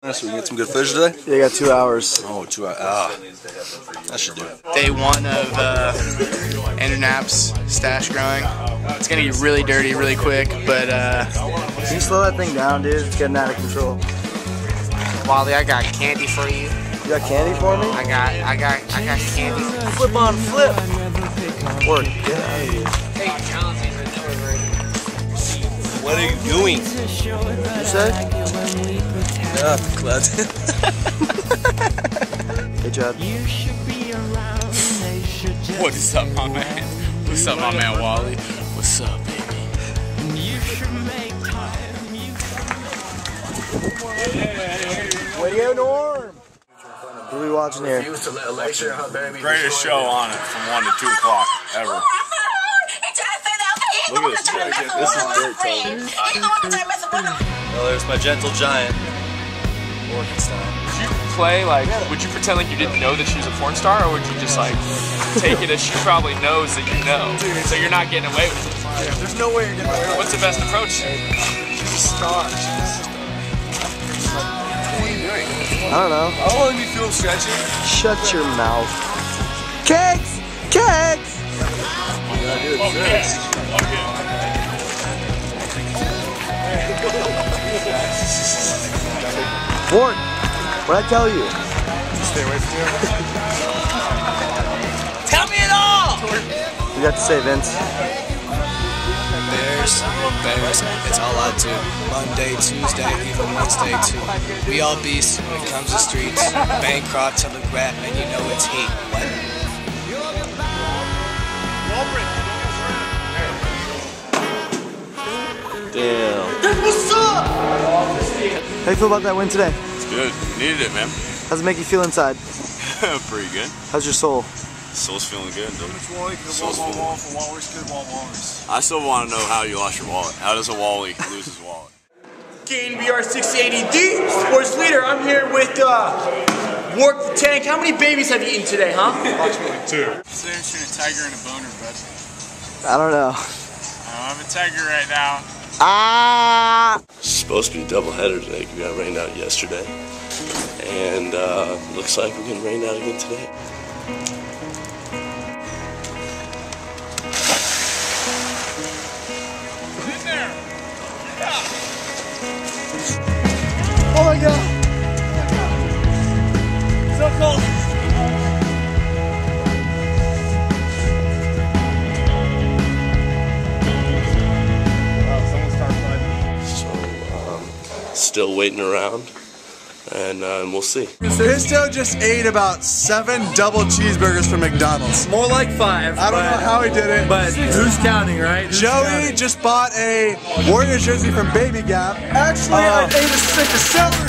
So we can get some good footage today? Yeah, you got 2 hours. Oh, 2 hours. Ah, that should do it. Day 1 of Andrew Knapp's stash growing. It's gonna get really dirty really quick, but can you slow that thing down, dude? It's getting out of control. Wally, I got candy for you. You got candy for me? I got candy. Flip on flip. Work. Get out of here. What are you doing? You said? Yeah, glad. Hey, Chad. what is up, my man? What's up, my man Wally? What's up, baby? Radio Norm. What are we watching here? Greatest show on it from 1 to 2 o'clock ever. Look at this chick. This is dirt, Tony. Well, there's my gentle giant. Orchestra. Would you play, like, would you pretend like you didn't know that she was a porn star, or would you just, like, take it as she probably knows that you know, so you're not getting away with it? Yeah, there's no way you're getting away with it. What's the best approach? She's a star. What are you doing? I don't know. I want to be feel stretchy. Shut your mouth. Cakes! Cakes! Ward, what'd I tell you? Stay away from you. Tell me it all! You got to say, Vince. Bears, it's all out too. Monday, Tuesday, even Wednesday too. We all beasts when it comes to streets. Bancroft to the rap, and you know it's heat. Walbridge. Damn. What's up? How you feel about that win today? It's good. Needed it, man. How's it make you feel inside? Pretty good. How's your soul? Soul's feeling good, dude. Soul's feeling good. I still want to know how you lost your wallet. How does a Wally lose his wallet? Gain VR 680D, sports leader. I'm here with Work the Tank. How many babies have you eaten today, huh? Approximately 2. Say I'm shooting a tiger and a boner, bud. I don't know. I'm a tiger right now. Ah! It's supposed to be a doubleheader today. We got rained out yesterday. And looks like we're getting rained out again today. In there. Yeah. Oh my god! So cold. Still waiting around, and we'll see. Fisto just ate about 7 double cheeseburgers from McDonald's. More like 5. I don't know how he did it, But who's counting, right? Who's Joey counting? just bought a Warriors jersey from Baby Gap. Actually, I ate a stick of celery.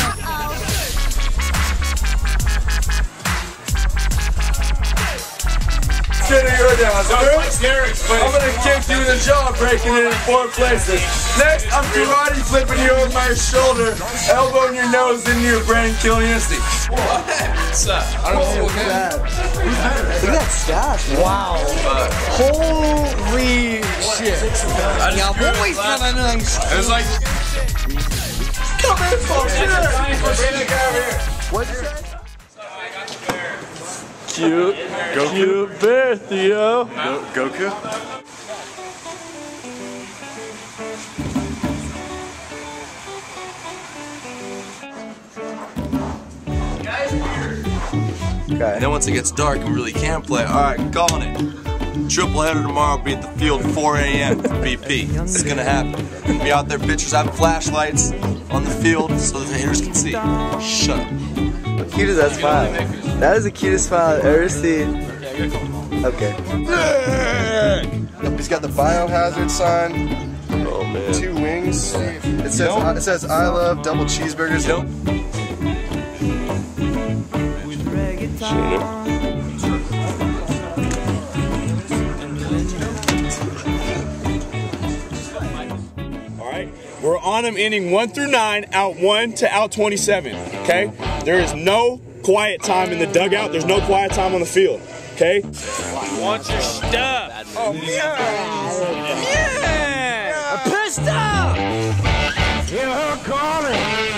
Sitting your down, I'm gonna kick you in the jaw, breaking it in 4 places. Next, I'm karate flipping you over my shoulder, elbowing your nose into your brain, killing you instantly. What's up? I don't know what that. Look at that stash, man. Wow. Holy shit. Y'all boys got a nice. It was like, Come in, folks. What'd you say? Cute. Goku? Cute bear, Theo. Goku? Okay. And then once it gets dark and we really can play, alright, calling it. Triple header tomorrow, be at the field 4 a.m. for BP. It's gonna happen. Be out there, pitchers having flashlights on the field so the hitters can see. Shut up. How cute is that smile? That is the cutest smile I've ever seen. Okay. He's got the biohazard sign, Oh man. 2 wings. It says I love double cheeseburgers. Alright, we're on them inning 1 through 9, out 1 to out 27. Okay? There is no quiet time in the dugout, there's no quiet time on the field. Okay? want your stuff. Oh, yeah. Yeah. I'm pissed off. Hear her calling.